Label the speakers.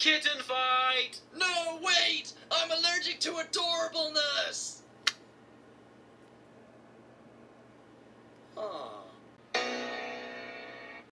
Speaker 1: kitten fight!
Speaker 2: No, wait! I'm allergic to adorableness!